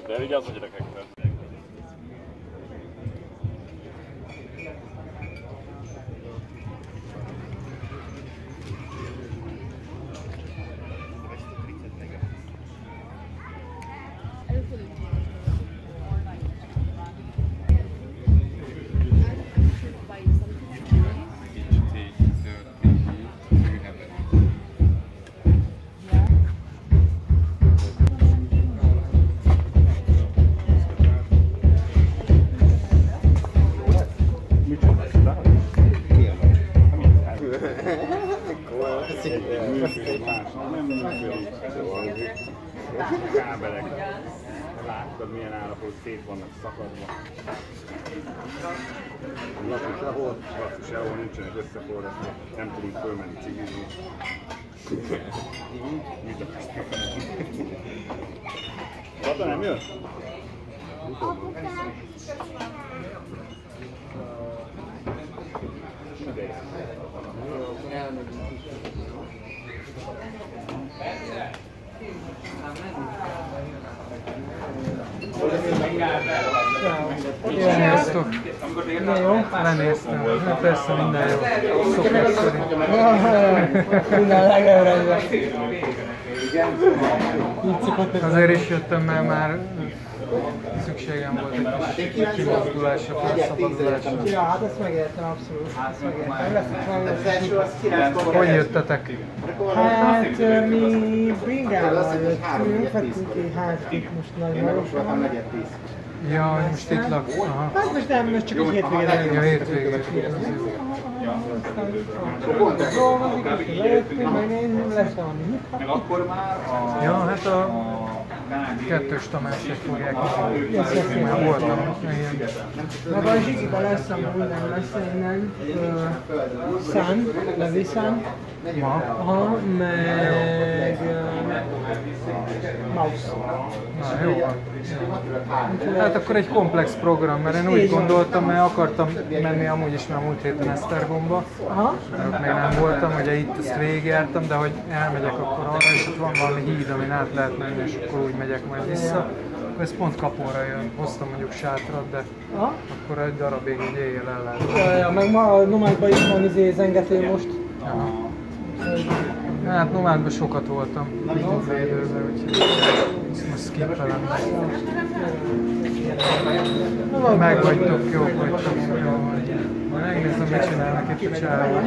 De vigyázz a gyerekekkel. Kábelek. Láttad milyen állapot, szét vannak szakadva. Lassú sehol nincsenek összeforratva, nem tudunk fölmenni cigizni. Mit akarsz? Kata nem jön? Sziasztok! Jó? Lenéztem. Persze minden jó. Szokás szerint. Minden legelőre. Azért is jöttem, mert már szükségem volt egy kis kimozdulásra, felszabadulásra. Ja, hát ezt megértem abszolút. Ezt megértem. Hogy jöttetek? Hát mi bringával jöttünk, vettünk egy házat most Nagymaroson. Ja, hogy most itt laksz. Aha. Hát most nem, most csak egy hétvégén. Ja, hétvégén. Dolgozik, és lejöttünk, megnézzünk, lesz valami. Ja, hát a kettős Tamásért fogják is. Már voltam ilyen. Meg a Zsigiben lesz, amúgy nem lesz innen. Sun, Levi Sun. Ma? Aha, meg Mouse. Na, jó van. Hát akkor egy komplex program, mert én úgy gondoltam, mert akartam menni amúgy is már múlt héten Esztergomba. Aha. Ott még nem voltam, ugye itt ezt végigjártam, de hogy elmegyek akkor arra, és ott van valami híd, amin át lehet menni, és akkor úgy megyek majd vissza. Ez pont Kapóra jön, hoztam mondjuk sátrat, de Aha. akkor egy darabig így éjjel el lehet. Ja, meg ma a Nomádban is van zengető most. Aha. Hát Nomádban sokat voltam az időben, úgyhogy most skippelem. Meg vagytok, jók vagytok, jó vagy. Megnézem, mit csinálnak itt a csávok.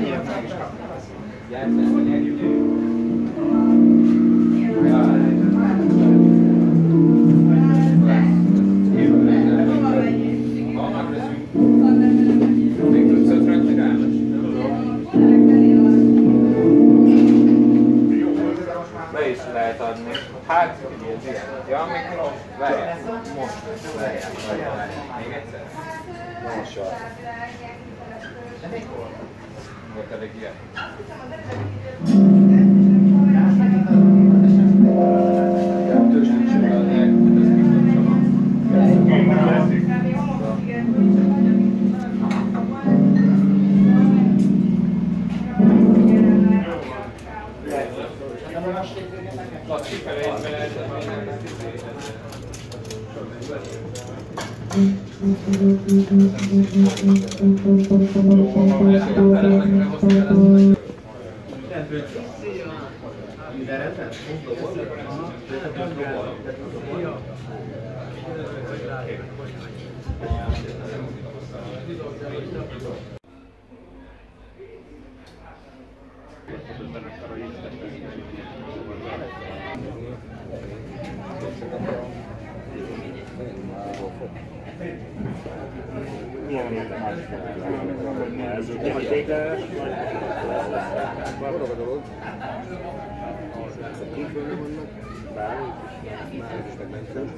Be is lehet adni. Hát, ja, mikor várjál. Most. Várjál. Még egyszer. Most sor. Volt elég ilyen. Kettős nincs olyan, Milyen ez a végleges, Forog a dolog. Kívülön vannak, bármit is, már is megmentem.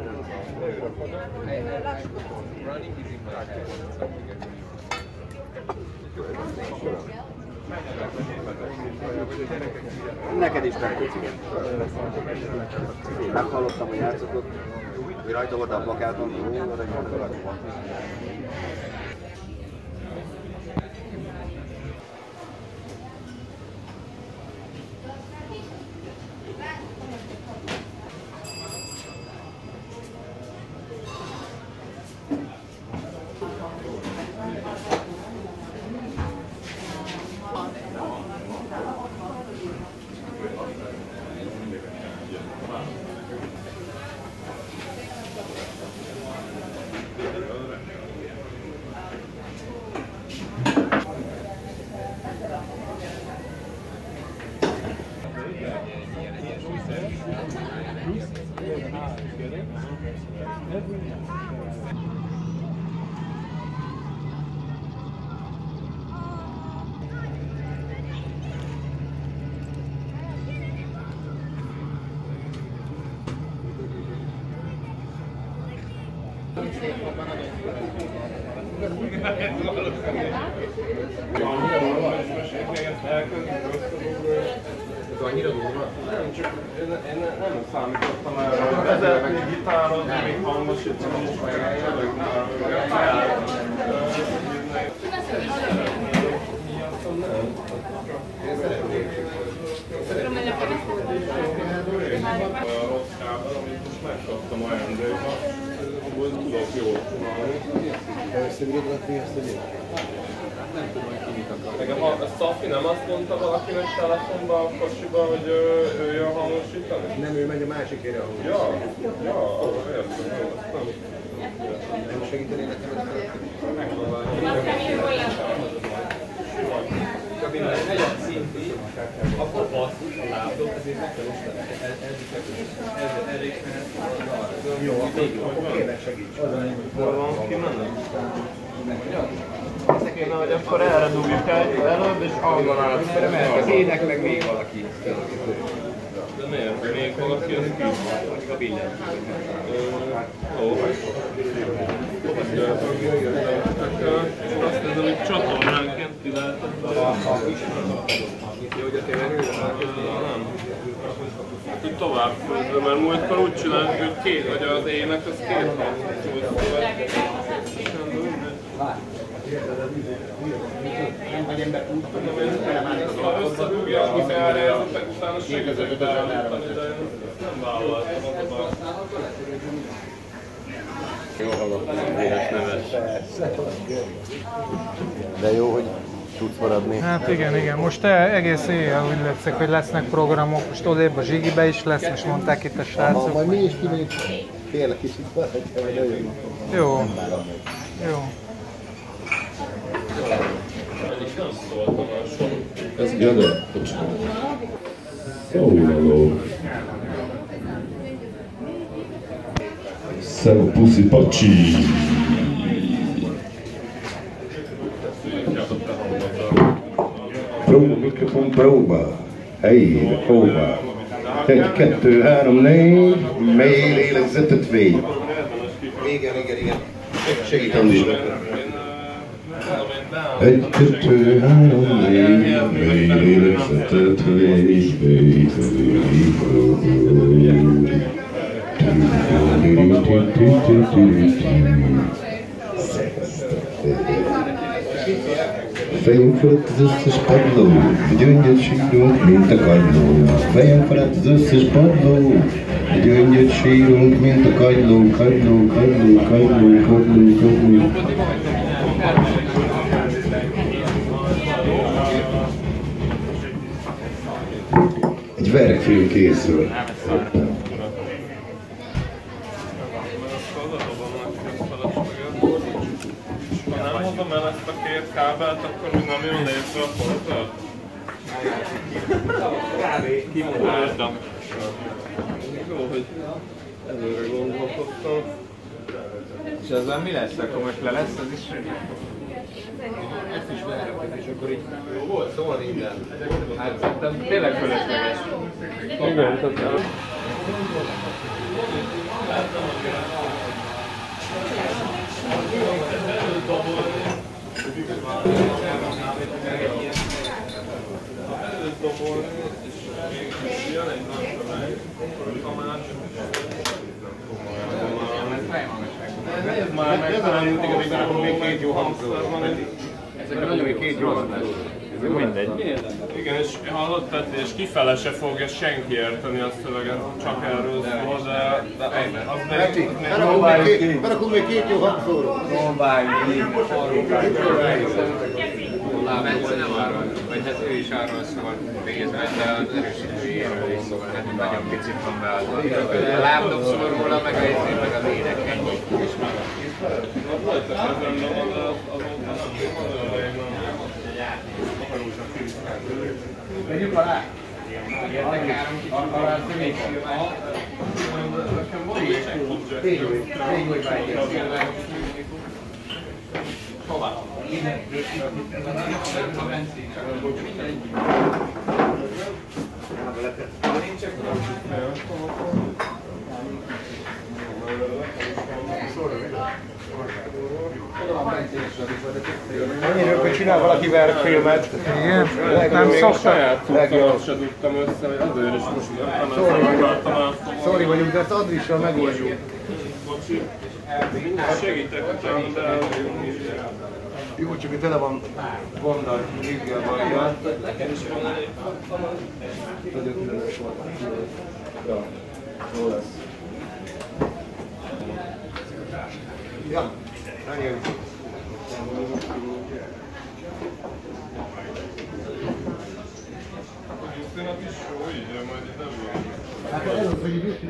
Neked is megköt, igen. Meghallottam, hogy játszott, hogy rajta volt a plakáton, hogy oda egy mondatot van. Annyira durva? Nem, csak én nem számítottam erre. Vezetni, gitározni, még hangosítani is meg olyan rossz kábel, amit most megkaptam ajándékba, abból tudok jól csinálni. Először tudod rakni ezt a gyert? Nem tudom, hogy ki mit akar. Nekem a Szafi nem azt mondta valakinek telefonban a kocsiban, hogy ő jön hangosítani? Nem, ő megy a másik helyre, ahol. Ja, értem, jó, azt nem. Nem segíteni nekem ezt a... Kabinban egy szinti, akkor basszus a lábdok, ezért meg kell osztani. Ez elég mehet. Jó, akkor kérlek segíts. Hol van kimenni? Na, hogy akkor erre dugjuk előbb, és abban át. Mert az ének meg még valaki. De miért? Még valaki az ki? A billen. Ó. Azt nézem, hogy csatornánként ki lehetett be. Nem. Így tovább főzve, mert múltkor úgy csináljuk, hogy két, vagy az ének az két ha összedugja a felrejelzetek, utána segítek beállítani, de nem vállaltam oda. Jól hallottam a ének nevet. De jó, hogy tudsz maradni. Hát igen. Most egész éjjel úgy látszik, hogy lesznek programok. Most odébb a Zsigibe is lesz, most mondták itt a srácok. Majd mi is kimegyünk. Kérlek is itt maradjál, vagy nagyon. Jó. Ez Gada, Szólaló. Szeva puszi pacsi. Próba, mikrofon, próba. Hely, próba. 1, 2, 3, 4, mély lélegzetet végy. Igen. Segítem is. 1, 2, 3, 4, mély lélegzetet végy, végy. Fejem felett az összes padló, gyöngyöt sírunk, mint a kagyló. Fejem felett az összes padló, gyöngyöt sírunk, mint a kagyló, kagyló. Egy verkfilm készül. Ha nem hozom el ezt a két kábelt, akkor még nem jön létre a portál? Kimondáltam. Jó, hogy előre gondolkodtam. És ezzel mi lesz? Akkor most le lesz az is? Ezt is berakod, és akkor így jó volt, szóval minden. Hát szerintem tényleg fölösleges. Igen, tehát Ez már nem jutik, amikor akkor még két jó hangzó. Ezekben nagyon jó két jó hangzó. Mindegy. igen, és hallott Peti, és kifele se fogja senki érteni a szöveget, csak erről szól, de az Peti, berakunk még két jó hangzóról. Bence nem arról, vagy hát ő is arról szól részben, de az erősítőjéről is szól, hát nagyon picit van beadva. A lábdob szól róla, meg az ének ennyi. Vegyük alá! Értek 3 kicsit alá, hogy még Annyira, hogy csinál valaki verkfilmet. Igen, nem szoktak. Saját cuccomat se tudtam össze, hogy azért is most sorry vagyunk, de ezt Adrissal megoldjuk. Segítek nekem, de... Jó, csak itt tele van Vandal, Rizgel Bajjal. Ja, jó lesz. Ja, menjünk. Hát ez az, hogy így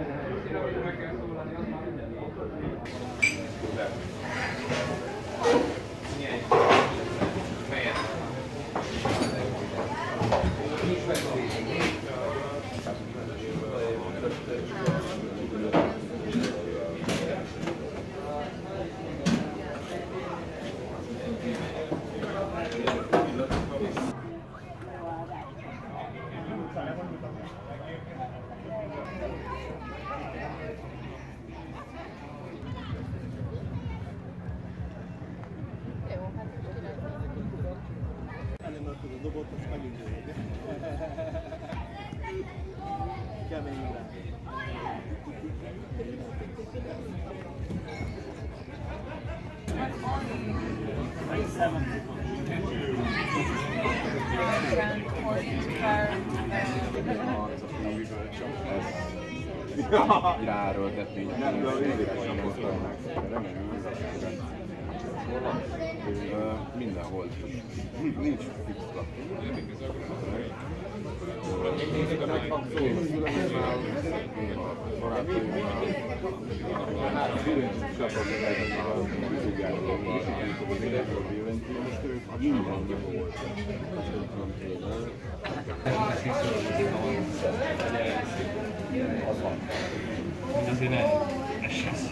Iráról, de még nem mindenhol. Nincs fix Azért ne esesz.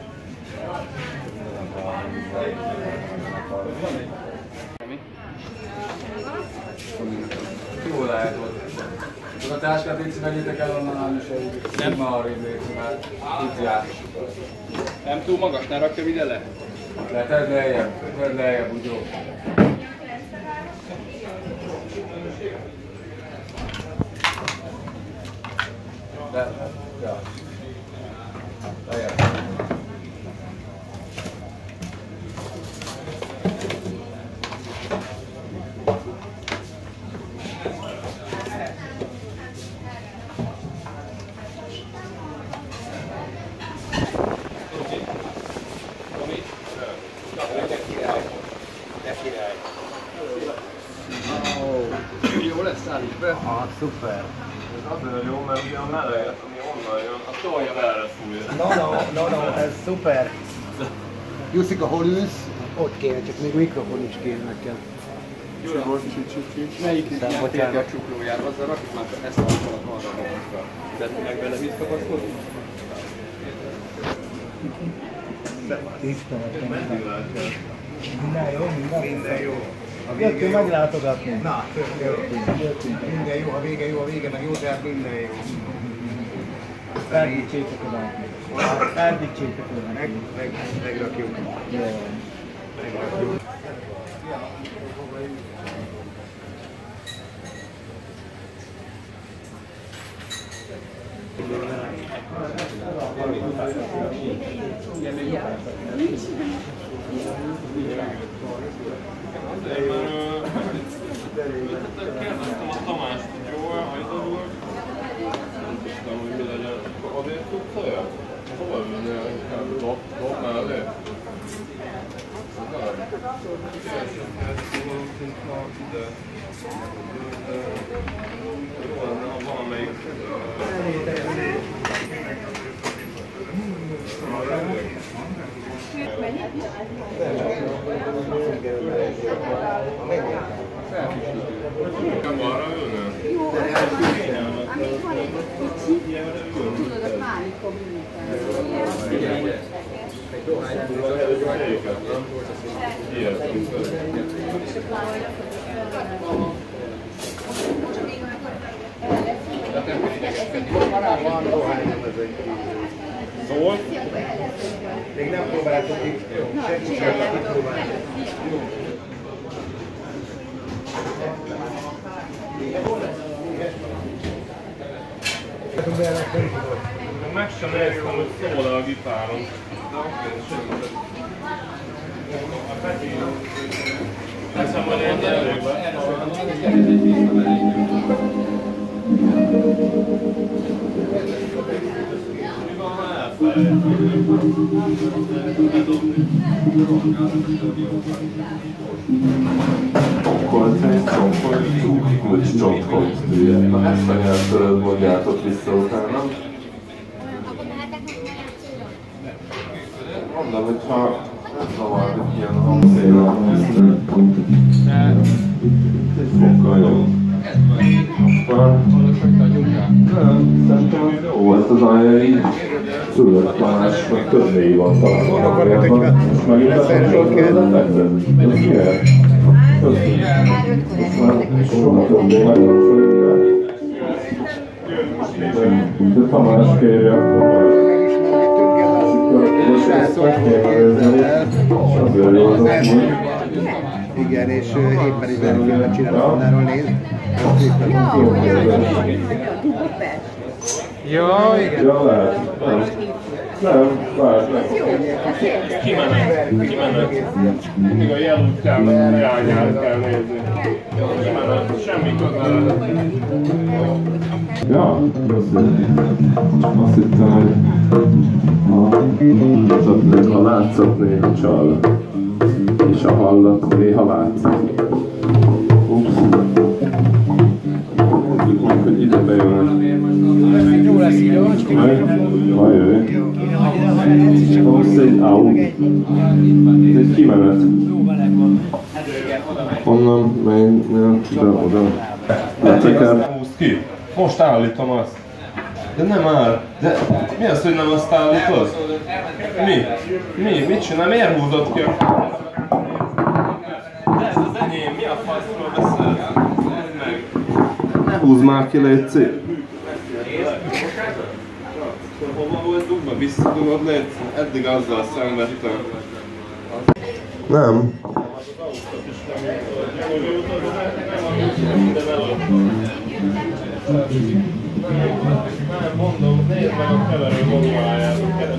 Jó lehet ott. A táskát így vegyétek el onnan állni se. Nem már arrébb lépni, mert itt jár. Nem túl magas, ne rakja ide le. Tedd lejjebb, úgy jó. Ja. Lejjebb. Jó lesz, szállít be? Ah, szuper. Ez azért jó, mert ugye a meleget, ami onnan jön, a tolja erre fújja. No, ez szuper. Jusszika, hol ülsz? Ott kéne, csak még mikrofon is kéne nekem. Melyik játék a csuklójára? Azzal rakjuk már ezt a alatt arra magunkra. Tedd meg vele vízkapaszkodni? Minden jó, Minden jó. Jöttünk meglátogatni. Na, minden jó, a vége meg jó, tehát minden jó. Eldicsértek a látni. Eldicsértek a látni. Megrakjuk. Jó. Megrakjuk. Kérdeztem a Tamást, hogy jó, hajtad volt? Nem tudtam, hogy mi legyen. Azért tudsz olyan? Hova ülnél inkább? Dob mellé? Jó lenne, ha valamelyik... Nem arra ülne? Szól? Még nem próbáltuk ki. Senki sem kipróbálni. Meg sem értem, hogy szól a gitáron. A Peti... Leszem, hogy én előbe. Mi van, ha Hogy csonkot. Na ezt a nyelvtöröd mondjátok vissza utána. Mondom, hogyha nem zavar, hogy ilyen hangszél. Fokkal jó. Nem, szerintem az jó volt az alja így. Tudod, Tamás, meg többé van talán valamiában. Most megint bekapcsolódott. Ez miért? Soha többé megkapcsolódott. De Tamás kérje, akkor most ezt megkérdezni, és azért jó az amúgy. Igen, és éppen is filmet csinálom, onnáról nézd. Ja, igen. Ja, lehet. Nem, várj meg. Kimenet. Mindig a jelútján, a leányát kell nézni. Kimenet, semmi közel. Ja, azt hittem, hogy a látszat néha csal, és a hallat néha látszik. Ups. Nézzük meg, hogy ide bejön. Jó lesz így, jó? Ha jöjj. Most egy out. Ez egy kimenet. Honnan megy, oda. Húzd ki. Most állítom azt. De nem áll. De mi az, hogy nem azt állítod? Mi? Mit csinál? Miért húzod ki a kamerát? De ez az enyém. Mi a faszról beszélsz? Meg. Ne húzd már ki, légy. Hova volt dugva? Visszadugod, légy? Eddig azzal szenvedtem. Nem. Nem, mondom, nézd meg a keverő manuálját,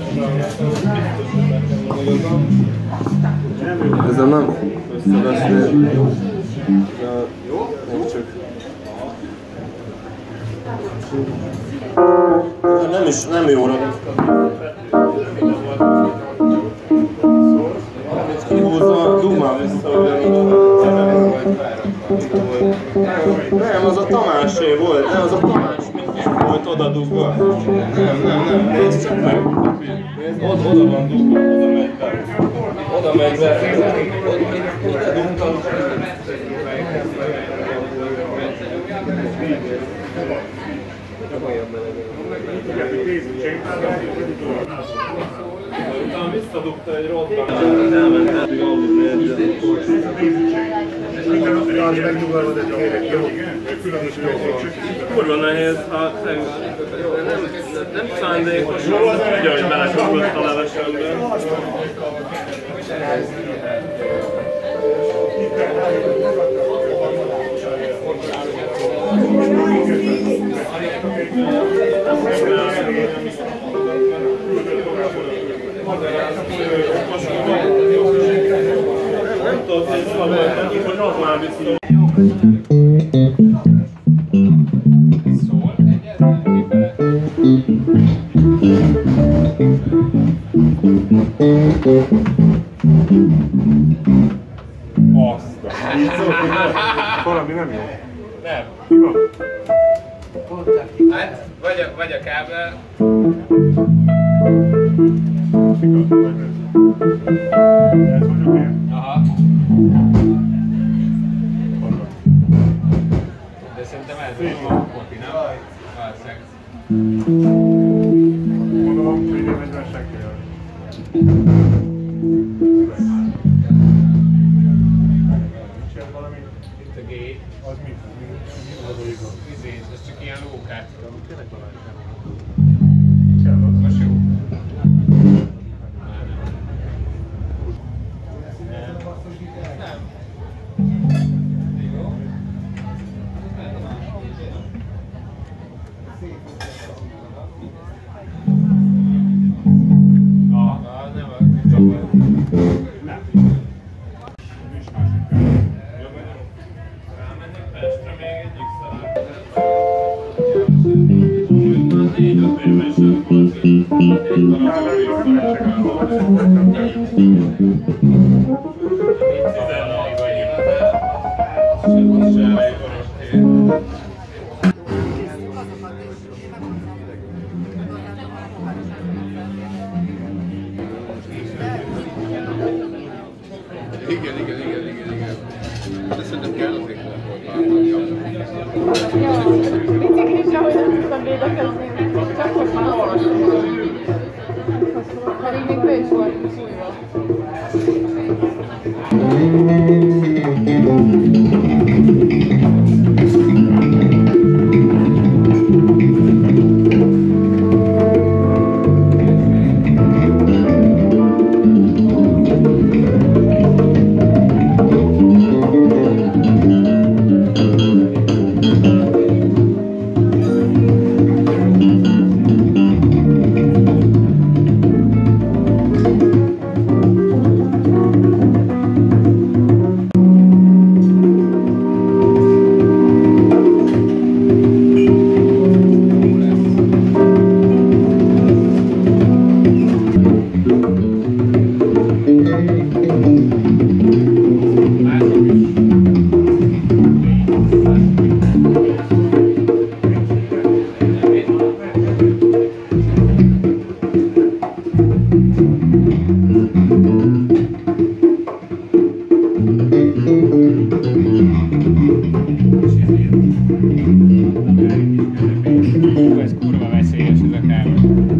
Ezzel nem összeveszni. Nem jóra. Kihúzva, dugd vissza, nem, az a Tamásé volt, nem, az a Tamás mindig volt oda dugva. Nem, nézd csak meg. Oda van dugva, oda megy be. Ide dugtam. Utána visszadugta egy robban. Elment eddig aludni egyet. Az megnyugalmad egy kérek, jó? Kurva nehéz, hát nem szándékos, tudja, hogy belekapott a levesembe. Nem tudod, hogy hol voltam, hogy az már biztos. Valami nem jó. Nem. Mi van? Hát, vagy a kábel. Ez mondjuk ilyen? Aha. De szerintem ez a kopi, nem? Valószínűleg. Gondolom, hogy nem egyben senki jön. Itt a G. Az mit? Ez csak ilyen lókát. Tényleg Most jó. Igen. De szerintem kell azért Biciklisre, hogy nem tudtam védekezni, csak most már olvastam. Pedig még be is voltunk újra. Ez kurva veszélyes ez a kár.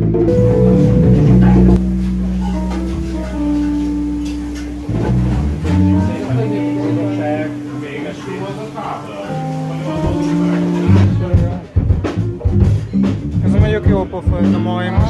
Ez mondjuk jó pofa, ez a majmos.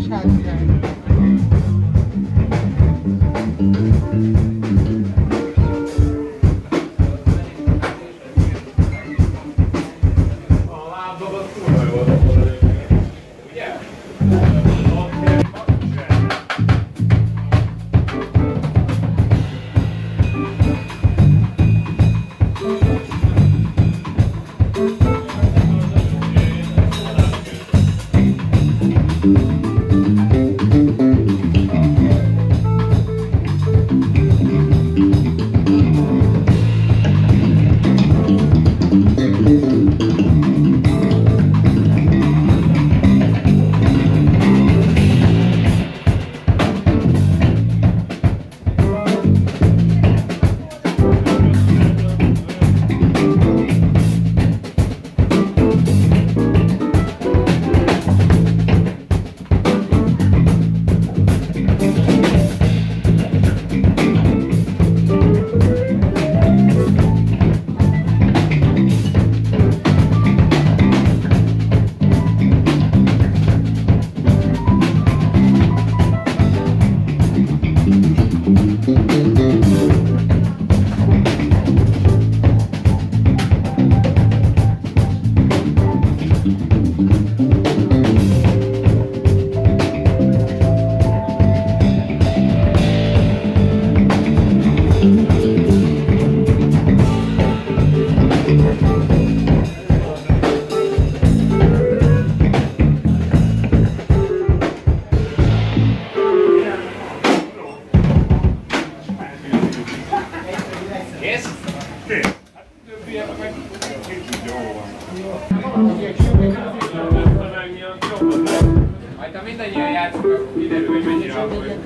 Majd mindannyian játszunk, akkor kiderül, hogy mennyire akarjuk.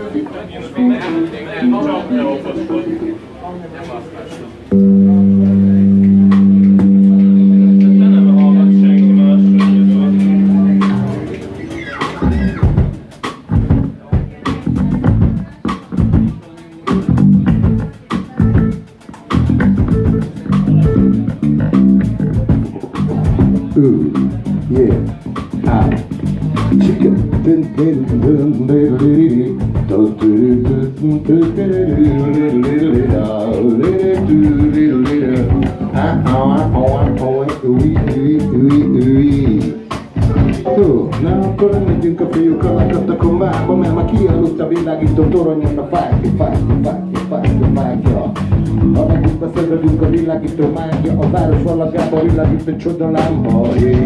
Nem Na akkor megyünk a fiúkkal, lakadtak a várba, mert már kialudt a világító toronyon a fákja. A megútba szögredünk a világító mágia, a város valagába világító csoda lámpa.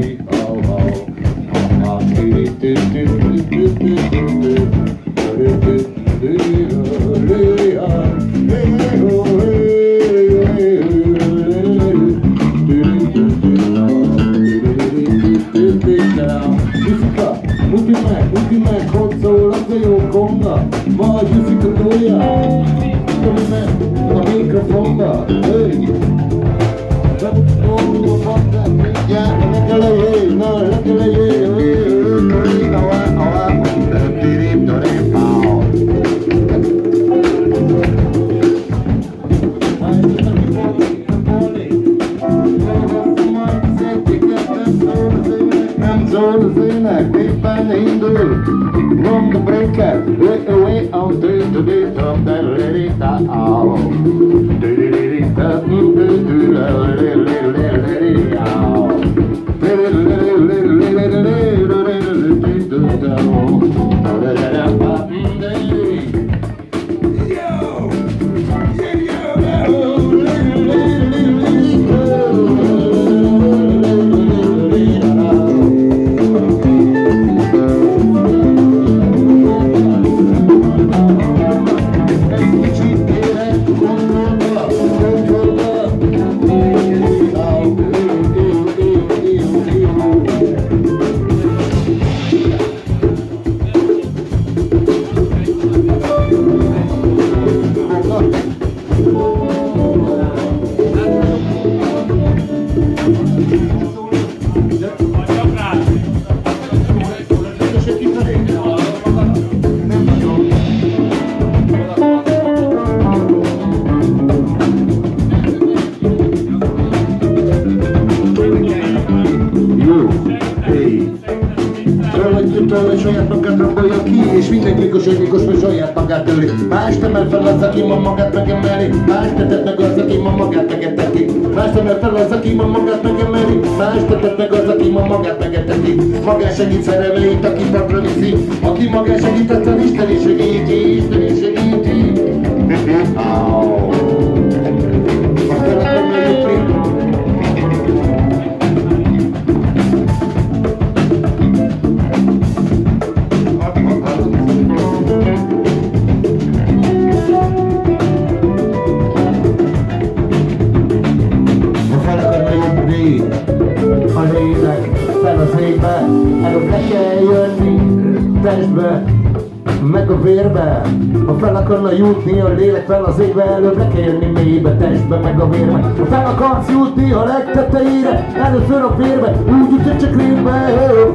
Muti meg, hogy szól az a jó konga, vagy viszik a tója, ami meg a mikrofonba, hey! Bemutató a fantát, mindjárt a legelején, na legelején, szól az ének, éppen indul. From the breaker, away on the from the lady down. Saját magát rabolja ki, és minden gyilkos vagy saját magát öli. Más temel fel az, aki ma magát megemeli, más tetett meg az, aki ma magát megeteti. Más temel fel az, aki ma magát megemeli, más tetett meg az, aki ma magát megeteti. Magán segít szerelmeit, aki padra viszi, aki magán segített, az Isten is segíti, Isten is segíti. Előbb le kell jönni testbe, meg a vérbe. Ha fel akarna jutni a lélek fel az égbe, előbb le kell jönni mélybe, testbe, meg a vérbe. Ha fel akarsz jutni a legtetejére, először a vérbe, úgy ütött csak lélbe.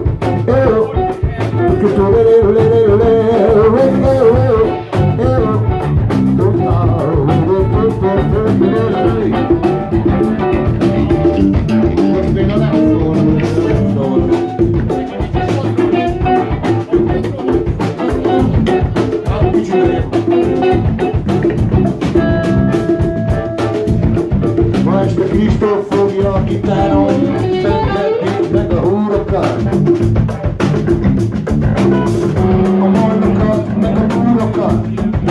Ma este Kristóf fogja a gitáron fentetni meg a húrokat, a majmokat, meg a búrokat.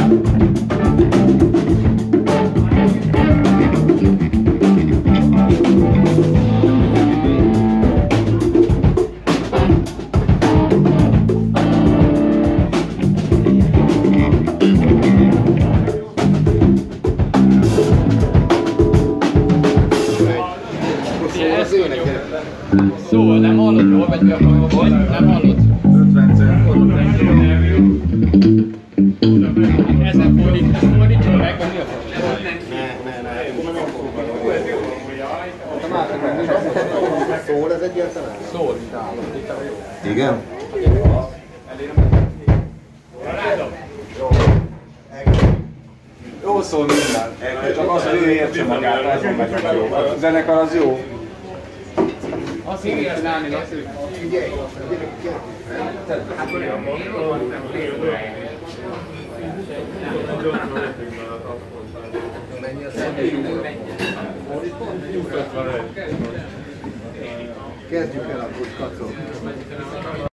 Szóval nem hallod, jól megy be a hangod? Nem hallod? 50 cent. Ezen fordítson meg, vagy mi a fordítson? Szól ez egyáltalán? Szól. Igen? Jó szól minden. Csak az, hogy ő értse magát, azon meg a zenekar az jó. Azt fogjuk csinálni, Laci. Figyelj, mennyi a személy? Kezdjük el akkor, kacok.